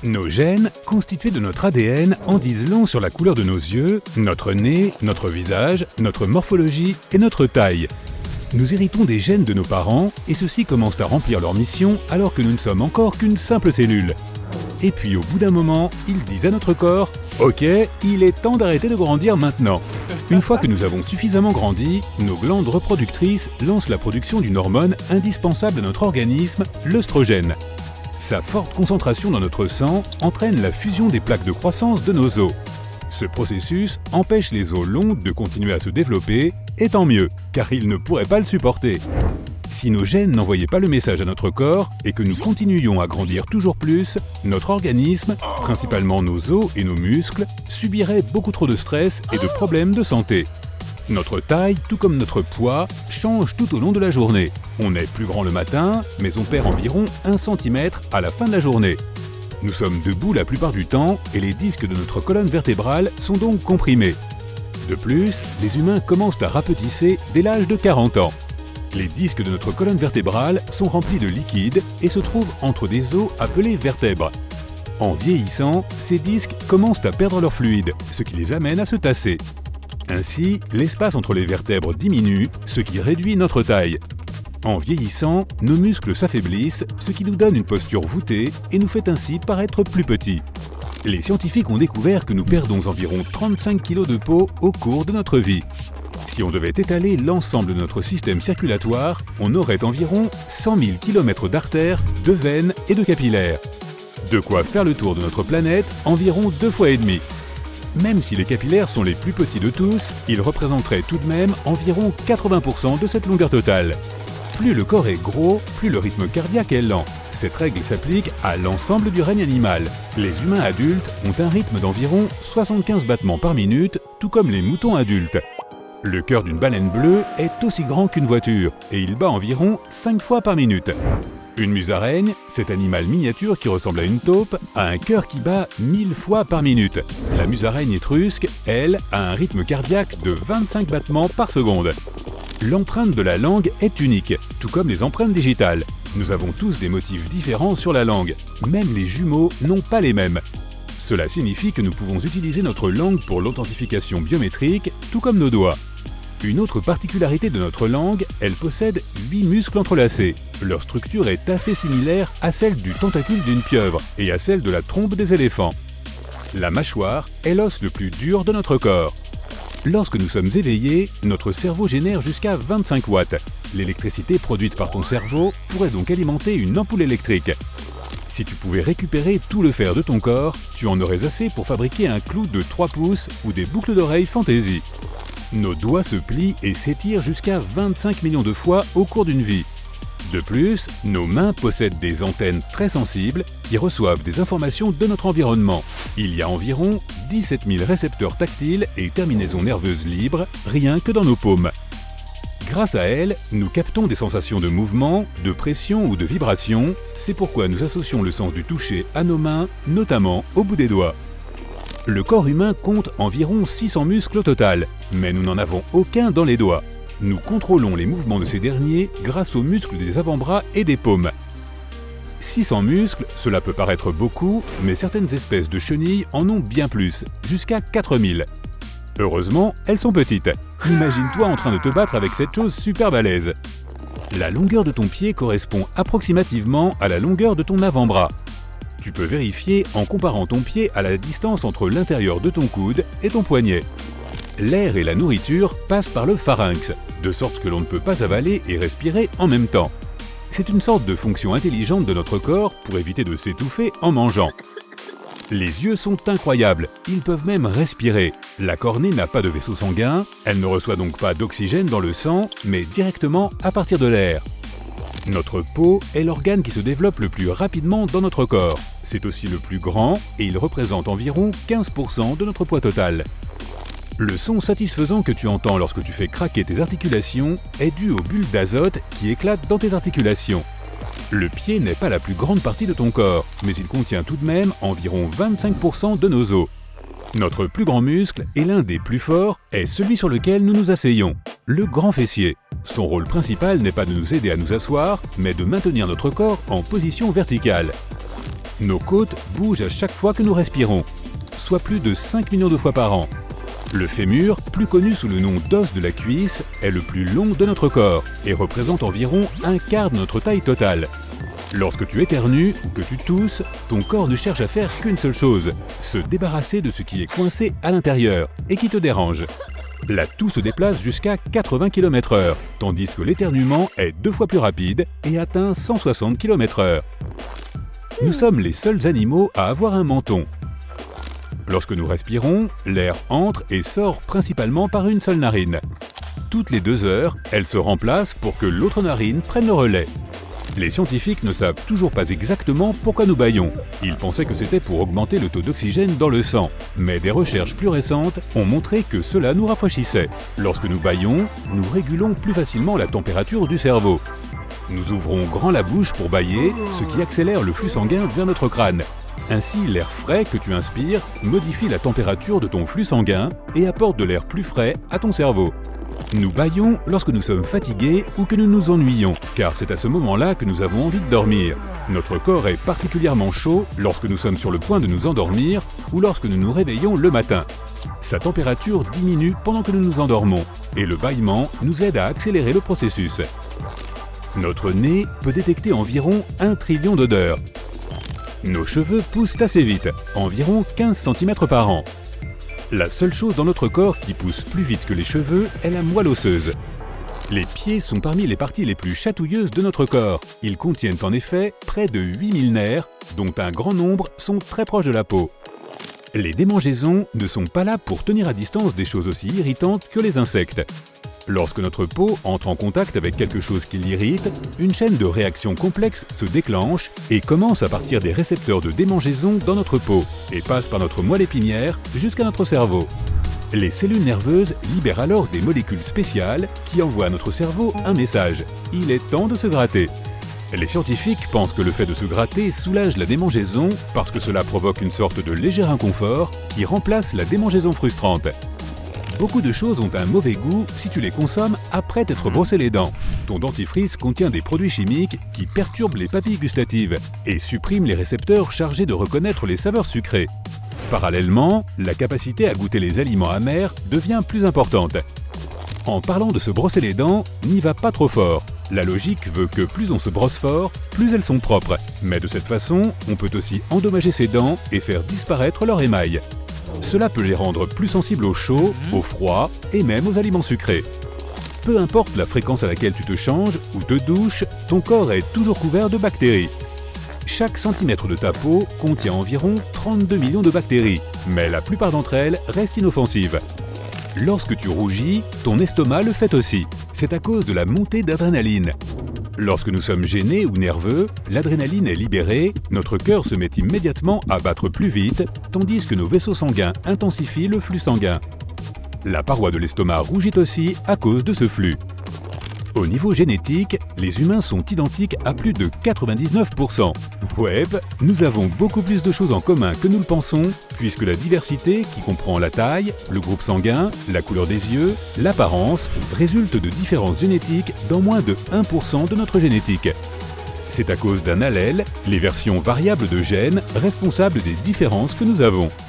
Nos gènes, constitués de notre ADN, en disent long sur la couleur de nos yeux, notre nez, notre visage, notre morphologie et notre taille. Nous héritons des gènes de nos parents et ceux-ci commencent à remplir leur mission alors que nous ne sommes encore qu'une simple cellule. Et puis au bout d'un moment, ils disent à notre corps « Ok, il est temps d'arrêter de grandir maintenant ». Une fois que nous avons suffisamment grandi, nos glandes reproductrices lancent la production d'une hormone indispensable à notre organisme, l'œstrogène. Sa forte concentration dans notre sang entraîne la fusion des plaques de croissance de nos os. Ce processus empêche les os longs de continuer à se développer, et tant mieux, car ils ne pourraient pas le supporter. Si nos gènes n'envoyaient pas le message à notre corps et que nous continuions à grandir toujours plus, notre organisme, principalement nos os et nos muscles, subirait beaucoup trop de stress et de problèmes de santé. Notre taille, tout comme notre poids, change tout au long de la journée. On est plus grand le matin, mais on perd environ 1 cm à la fin de la journée. Nous sommes debout la plupart du temps et les disques de notre colonne vertébrale sont donc comprimés. De plus, les humains commencent à rapetisser dès l'âge de 40 ans. Les disques de notre colonne vertébrale sont remplis de liquide et se trouvent entre des os appelés vertèbres. En vieillissant, ces disques commencent à perdre leur fluide, ce qui les amène à se tasser. Ainsi, l'espace entre les vertèbres diminue, ce qui réduit notre taille. En vieillissant, nos muscles s'affaiblissent, ce qui nous donne une posture voûtée et nous fait ainsi paraître plus petits. Les scientifiques ont découvert que nous perdons environ 35 kg de peau au cours de notre vie. Si on devait étaler l'ensemble de notre système circulatoire, on aurait environ 100 000 km d'artères, de veines et de capillaires. De quoi faire le tour de notre planète environ 2 fois et demi. Même si les capillaires sont les plus petits de tous, ils représenteraient tout de même environ 80% de cette longueur totale. Plus le corps est gros, plus le rythme cardiaque est lent. Cette règle s'applique à l'ensemble du règne animal. Les humains adultes ont un rythme d'environ 75 battements par minute, tout comme les moutons adultes. Le cœur d'une baleine bleue est aussi grand qu'une voiture et il bat environ 5 fois par minute. Une musaraigne, cet animal miniature qui ressemble à une taupe, a un cœur qui bat 1000 fois par minute. La musaraigne étrusque, elle, a un rythme cardiaque de 25 battements par seconde. L'empreinte de la langue est unique, tout comme les empreintes digitales. Nous avons tous des motifs différents sur la langue. Même les jumeaux n'ont pas les mêmes. Cela signifie que nous pouvons utiliser notre langue pour l'authentification biométrique, tout comme nos doigts. Une autre particularité de notre langue, elle possède 8 muscles entrelacés. Leur structure est assez similaire à celle du tentacule d'une pieuvre et à celle de la trompe des éléphants. La mâchoire est l'os le plus dur de notre corps. Lorsque nous sommes éveillés, notre cerveau génère jusqu'à 25 watts. L'électricité produite par ton cerveau pourrait donc alimenter une ampoule électrique. Si tu pouvais récupérer tout le fer de ton corps, tu en aurais assez pour fabriquer un clou de 3 pouces ou des boucles d'oreilles fantaisie. Nos doigts se plient et s'étirent jusqu'à 25 millions de fois au cours d'une vie. De plus, nos mains possèdent des antennes très sensibles qui reçoivent des informations de notre environnement. Il y a environ 17 000 récepteurs tactiles et terminaisons nerveuses libres, rien que dans nos paumes. Grâce à elles, nous captons des sensations de mouvement, de pression ou de vibration. C'est pourquoi nous associons le sens du toucher à nos mains, notamment au bout des doigts. Le corps humain compte environ 600 muscles au total, mais nous n'en avons aucun dans les doigts. Nous contrôlons les mouvements de ces derniers grâce aux muscles des avant-bras et des paumes. 600 muscles, cela peut paraître beaucoup, mais certaines espèces de chenilles en ont bien plus, jusqu'à 4000. Heureusement, elles sont petites. Imagine-toi en train de te battre avec cette chose super balèze. La longueur de ton pied correspond approximativement à la longueur de ton avant-bras. Tu peux vérifier en comparant ton pied à la distance entre l'intérieur de ton coude et ton poignet. L'air et la nourriture passent par le pharynx, de sorte que l'on ne peut pas avaler et respirer en même temps. C'est une sorte de fonction intelligente de notre corps pour éviter de s'étouffer en mangeant. Les yeux sont incroyables, ils peuvent même respirer. La cornée n'a pas de vaisseau sanguin, elle ne reçoit donc pas d'oxygène dans le sang, mais directement à partir de l'air. Notre peau est l'organe qui se développe le plus rapidement dans notre corps. C'est aussi le plus grand et il représente environ 15% de notre poids total. Le son satisfaisant que tu entends lorsque tu fais craquer tes articulations est dû aux bulles d'azote qui éclatent dans tes articulations. Le pied n'est pas la plus grande partie de ton corps, mais il contient tout de même environ 25% de nos os. Notre plus grand muscle, et l'un des plus forts, est celui sur lequel nous nous asseyons, le grand fessier. Son rôle principal n'est pas de nous aider à nous asseoir, mais de maintenir notre corps en position verticale. Nos côtes bougent à chaque fois que nous respirons, soit plus de 5 millions de fois par an. Le fémur, plus connu sous le nom d'os de la cuisse, est le plus long de notre corps et représente environ un quart de notre taille totale. Lorsque tu éternues ou que tu tousses, ton corps ne cherche à faire qu'une seule chose, se débarrasser de ce qui est coincé à l'intérieur et qui te dérange. La toux se déplace jusqu'à 80 km/h, tandis que l'éternuement est 2 fois plus rapide et atteint 160 km/h. Nous sommes les seuls animaux à avoir un menton. Lorsque nous respirons, l'air entre et sort principalement par une seule narine. Toutes les 2 heures, elle se remplace pour que l'autre narine prenne le relais. Les scientifiques ne savent toujours pas exactement pourquoi nous bâillons. Ils pensaient que c'était pour augmenter le taux d'oxygène dans le sang. Mais des recherches plus récentes ont montré que cela nous rafraîchissait. Lorsque nous bâillons, nous régulons plus facilement la température du cerveau. Nous ouvrons grand la bouche pour bâiller, ce qui accélère le flux sanguin vers notre crâne. Ainsi, l'air frais que tu inspires modifie la température de ton flux sanguin et apporte de l'air plus frais à ton cerveau. Nous bâillons lorsque nous sommes fatigués ou que nous nous ennuyons, car c'est à ce moment-là que nous avons envie de dormir. Notre corps est particulièrement chaud lorsque nous sommes sur le point de nous endormir ou lorsque nous nous réveillons le matin. Sa température diminue pendant que nous nous endormons, et le bâillement nous aide à accélérer le processus. Notre nez peut détecter environ 1 trillion d'odeurs. Nos cheveux poussent assez vite, environ 15 cm par an. La seule chose dans notre corps qui pousse plus vite que les cheveux est la moelle osseuse. Les pieds sont parmi les parties les plus chatouilleuses de notre corps. Ils contiennent en effet près de 8000 nerfs, dont un grand nombre sont très proches de la peau. Les démangeaisons ne sont pas là pour tenir à distance des choses aussi irritantes que les insectes. Lorsque notre peau entre en contact avec quelque chose qui l'irrite, une chaîne de réactions complexes se déclenche et commence à partir des récepteurs de démangeaison dans notre peau et passe par notre moelle épinière jusqu'à notre cerveau. Les cellules nerveuses libèrent alors des molécules spéciales qui envoient à notre cerveau un message. Il est temps de se gratter. Les scientifiques pensent que le fait de se gratter soulage la démangeaison parce que cela provoque une sorte de léger inconfort qui remplace la démangeaison frustrante. Beaucoup de choses ont un mauvais goût si tu les consommes après t'être brossé les dents. Ton dentifrice contient des produits chimiques qui perturbent les papilles gustatives et suppriment les récepteurs chargés de reconnaître les saveurs sucrées. Parallèlement, la capacité à goûter les aliments amers devient plus importante. En parlant de se brosser les dents, n'y va pas trop fort. La logique veut que plus on se brosse fort, plus elles sont propres. Mais de cette façon, on peut aussi endommager ses dents et faire disparaître leur émail. Cela peut les rendre plus sensibles au chaud, au froid et même aux aliments sucrés. Peu importe la fréquence à laquelle tu te changes ou te douches, ton corps est toujours couvert de bactéries. Chaque centimètre de ta peau contient environ 32 millions de bactéries, mais la plupart d'entre elles restent inoffensives. Lorsque tu rougis, ton estomac le fait aussi. C'est à cause de la montée d'adrénaline. Lorsque nous sommes gênés ou nerveux, l'adrénaline est libérée, notre cœur se met immédiatement à battre plus vite, tandis que nos vaisseaux sanguins intensifient le flux sanguin. La paroi de l'estomac rougit aussi à cause de ce flux. Au niveau génétique, les humains sont identiques à plus de 99%. Ouais, nous avons beaucoup plus de choses en commun que nous le pensons, puisque la diversité, qui comprend la taille, le groupe sanguin, la couleur des yeux, l'apparence, résulte de différences génétiques dans moins de 1% de notre génétique. C'est à cause d'un allèle, les versions variables de gènes, responsables des différences que nous avons.